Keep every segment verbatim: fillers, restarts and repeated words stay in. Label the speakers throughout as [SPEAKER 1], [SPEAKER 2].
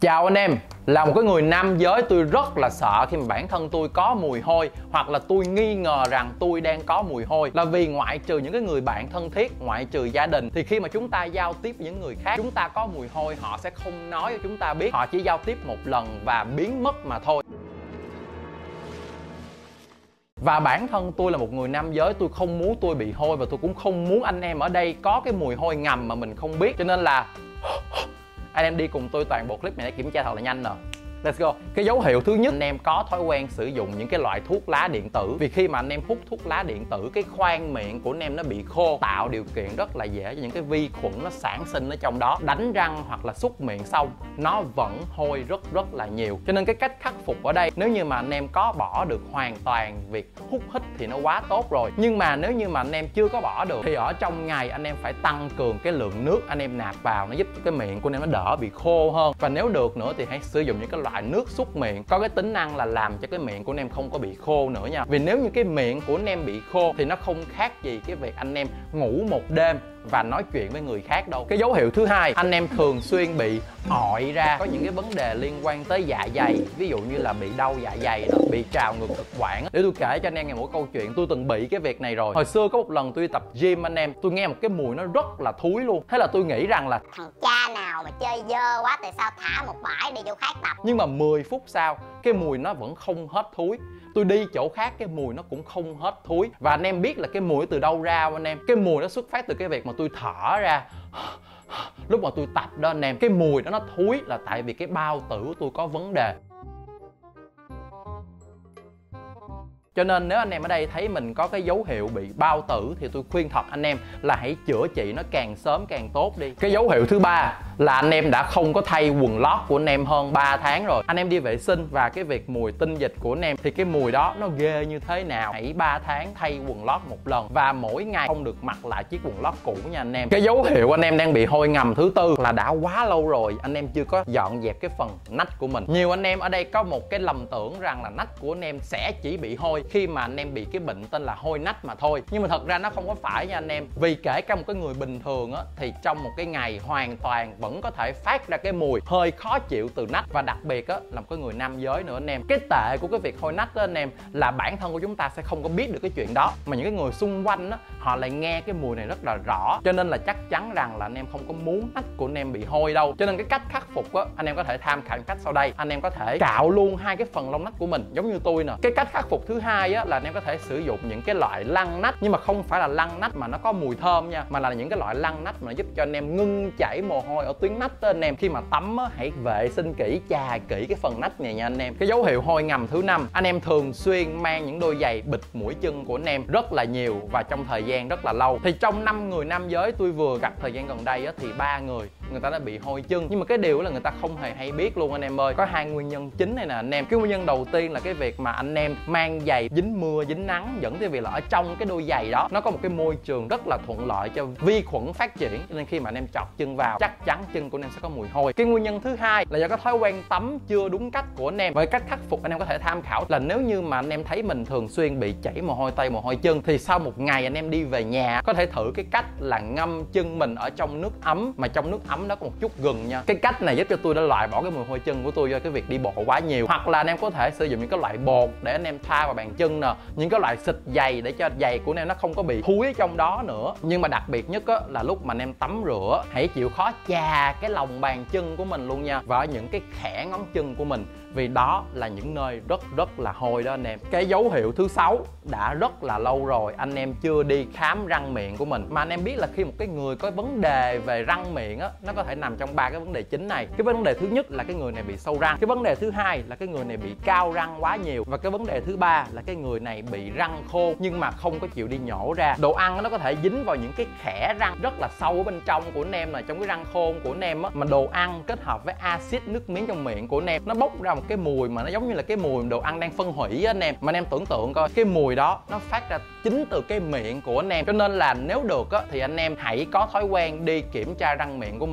[SPEAKER 1] Chào anh em, là một cái người nam giới tôi rất là sợ khi mà bản thân tôi có mùi hôi, hoặc là tôi nghi ngờ rằng tôi đang có mùi hôi, là vì ngoại trừ những cái người bạn thân thiết, ngoại trừ gia đình, thì khi mà chúng ta giao tiếp với những người khác, chúng ta có mùi hôi họ sẽ không nói cho chúng ta biết, họ chỉ giao tiếp một lần và biến mất mà thôi. Và bản thân tôi là một người nam giới, tôi không muốn tôi bị hôi, và tôi cũng không muốn anh em ở đây có cái mùi hôi ngầm mà mình không biết. Cho nên là anh em đi cùng tôi toàn bộ clip này để kiểm tra thật là nhanh nè. Let's go. Cái dấu hiệu thứ nhất, anh em có thói quen sử dụng những cái loại thuốc lá điện tử. Vì khi mà anh em hút thuốc lá điện tử, cái khoang miệng của anh em nó bị khô, tạo điều kiện rất là dễ cho những cái vi khuẩn nó sản sinh ở trong đó. Đánh răng hoặc là súc miệng xong, nó vẫn hôi rất rất là nhiều. Cho nên cái cách khắc phục ở đây, nếu như mà anh em có bỏ được hoàn toàn việc hút hít thì nó quá tốt rồi. Nhưng mà nếu như mà anh em chưa có bỏ được, thì ở trong ngày anh em phải tăng cường cái lượng nước anh em nạp vào, nó giúp cho cái miệng của anh em nó đỡ bị khô hơn. Và nếu được nữa thì hãy sử dụng những cái loại nước súc miệng có cái tính năng là làm cho cái miệng của anh em không có bị khô nữa nha. Vì nếu như cái miệng của anh em bị khô thì nó không khác gì cái việc anh em ngủ một đêm và nói chuyện với người khác đâu. Cái dấu hiệu thứ hai, anh em thường xuyên bị ọi ra, có những cái vấn đề liên quan tới dạ dày, ví dụ như là bị đau dạ dày đó, bị trào ngược thực quản. Để tôi kể cho anh em nghe một câu chuyện, tôi từng bị cái việc này rồi. Hồi xưa có một lần tôi đi tập gym anh em, tôi nghe một cái mùi nó rất là thúi luôn. Thế là tôi nghĩ rằng là
[SPEAKER 2] thằng cha nào mà chơi dơ quá, tại sao thả một bãi đi chỗ khác tập.
[SPEAKER 1] Nhưng mà mười phút sau, cái mùi nó vẫn không hết thúi. Tôi đi chỗ khác cái mùi nó cũng không hết thúi. Và anh em biết là cái mùi từ đâu ra không anh em? Cái mùi nó xuất phát từ cái việc mà tôi thở ra lúc mà tôi tập đó anh em. Cái mùi đó nó thúi là tại vì cái bao tử của tôi có vấn đề. Cho nên nếu anh em ở đây thấy mình có cái dấu hiệu bị bao tử thì tôi khuyên thật anh em là hãy chữa trị nó càng sớm càng tốt đi. Cái dấu hiệu thứ ba là anh em đã không có thay quần lót của anh em hơn ba tháng rồi. Anh em đi vệ sinh và cái việc mùi tinh dịch của anh em thì cái mùi đó nó ghê như thế nào. Hãy ba tháng thay quần lót một lần và mỗi ngày không được mặc lại chiếc quần lót cũ nha anh em. Cái dấu hiệu anh em đang bị hôi ngầm thứ tư là đã quá lâu rồi anh em chưa có dọn dẹp cái phần nách của mình. Nhiều anh em ở đây có một cái lầm tưởng rằng là nách của anh em sẽ chỉ bị hôi khi mà anh em bị cái bệnh tên là hôi nách mà thôi. Nhưng mà thật ra nó không có phải nha anh em. Vì kể cả một cái người bình thường á, thì trong một cái ngày hoàn toàn vẫn có thể phát ra cái mùi hơi khó chịu từ nách. Và đặc biệt á, là một cái người nam giới nữa anh em. Cái tệ của cái việc hôi nách đó anh em là bản thân của chúng ta sẽ không có biết được cái chuyện đó, mà những cái người xung quanh á, họ lại nghe cái mùi này rất là rõ. Cho nên là chắc chắn rằng là anh em không có muốn nách của anh em bị hôi đâu. Cho nên cái cách khắc phục á, anh em có thể tham khảo cách sau đây. Anh em có thể cạo luôn hai cái phần lông nách của mình giống như tôi nè. Cái cách khắc phục thứ hai á, là anh em có thể sử dụng những cái loại lăn nách, nhưng mà không phải là lăn nách mà nó có mùi thơm nha, mà là những cái loại lăn nách mà nó giúp cho anh em ngưng chảy mồ hôi ở tuyến nách đó anh em. Khi mà tắm á, hãy vệ sinh kỹ, chà kỹ cái phần nách này nha anh em. Cái dấu hiệu hôi ngầm thứ năm, anh em thường xuyên mang những đôi giày bịt mũi chân của anh em rất là nhiều và trong thời gian rất là lâu. Thì trong năm người nam giới tôi vừa gặp thời gian gần đây á, thì ba người người ta đã bị hôi chân. Nhưng mà cái điều là người ta không hề hay biết luôn anh em ơi. Có hai nguyên nhân chính này nè anh em. Cái nguyên nhân đầu tiên là cái việc mà anh em mang giày dính mưa dính nắng, dẫn tới việc là ở trong cái đôi giày đó nó có một cái môi trường rất là thuận lợi cho vi khuẩn phát triển, cho nên khi mà anh em chọt chân vào chắc chắn chân của anh em sẽ có mùi hôi. Cái nguyên nhân thứ hai là do cái thói quen tắm chưa đúng cách của anh em. Và cách khắc phục anh em có thể tham khảo là nếu như mà anh em thấy mình thường xuyên bị chảy mồ hôi tay mồ hôi chân, thì sau một ngày anh em đi về nhà có thể thử cái cách là ngâm chân mình ở trong nước ấm, mà trong nước ấm đó có một chút gừng nha. Cái cách này giúp cho tôi đã loại bỏ cái mùi hôi chân của tôi do cái việc đi bộ quá nhiều. Hoặc là anh em có thể sử dụng những cái loại bột để anh em thoa vào bàn chân nè, những cái loại xịt giày để cho giày của anh em nó không có bị thúi ở trong đó nữa. Nhưng mà đặc biệt nhất á, là lúc mà anh em tắm rửa hãy chịu khó chà cái lòng bàn chân của mình luôn nha, và ở những cái khẽ ngón chân của mình, vì đó là những nơi rất rất là hôi đó anh em. Cái dấu hiệu thứ sáu, đã rất là lâu rồi anh em chưa đi khám răng miệng của mình. Mà anh em biết là khi một cái người có vấn đề về răng miệng á, nó có thể nằm trong ba cái vấn đề chính này. Cái vấn đề thứ nhất là cái người này bị sâu răng, cái vấn đề thứ hai là cái người này bị cao răng quá nhiều, và cái vấn đề thứ ba là cái người này bị răng khô nhưng mà không có chịu đi nhổ ra. Đồ ăn nó có thể dính vào những cái khẽ răng rất là sâu ở bên trong của anh em, là trong cái răng khôn của anh em á, mà đồ ăn kết hợp với axit nước miếng trong miệng của anh em nó bốc ra một cái mùi mà nó giống như là cái mùi đồ ăn đang phân hủy á anh em. Mà anh em tưởng tượng coi, cái mùi đó nó phát ra chính từ cái miệng của anh em. Cho nên là nếu được á, thì anh em hãy có thói quen đi kiểm tra răng miệng của mình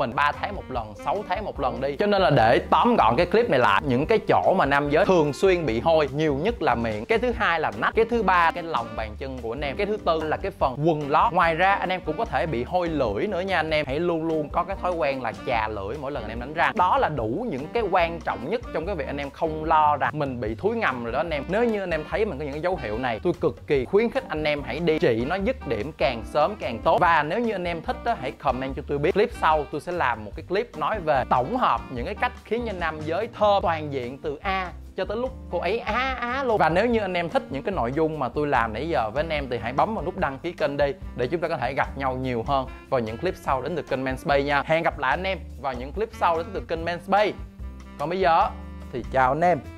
[SPEAKER 1] mình ba tháng một lần, sáu tháng một lần đi. Cho nên là để tóm gọn cái clip này lại, những cái chỗ mà nam giới thường xuyên bị hôi nhiều nhất là miệng, cái thứ hai là nách, cái thứ ba cái lòng bàn chân của anh em, cái thứ tư là cái phần quần lót. Ngoài ra anh em cũng có thể bị hôi lưỡi nữa nha anh em. Hãy luôn luôn có cái thói quen là chà lưỡi mỗi lần anh em đánh răng. Đó là đủ những cái quan trọng nhất trong cái việc anh em không lo rằng mình bị thúi ngầm rồi đó anh em. Nếu như anh em thấy mình có những cái dấu hiệu này, tôi cực kỳ khuyến khích anh em hãy đi trị nó dứt điểm càng sớm càng tốt. Và nếu như anh em thích đó, hãy comment cho tôi biết. Clip sau tôi sẽ làm một cái clip nói về tổng hợp những cái cách khiến cho nam giới thơm toàn diện từ A cho tới lúc cô ấy á á luôn. Và nếu như anh em thích những cái nội dung mà tôi làm nãy giờ với anh em thì hãy bấm vào nút đăng ký kênh đi, để chúng ta có thể gặp nhau nhiều hơn vào những clip sau đến từ kênh Manspace nha. Hẹn gặp lại anh em vào những clip sau đến từ kênh Manspace. Còn bây giờ thì chào anh em.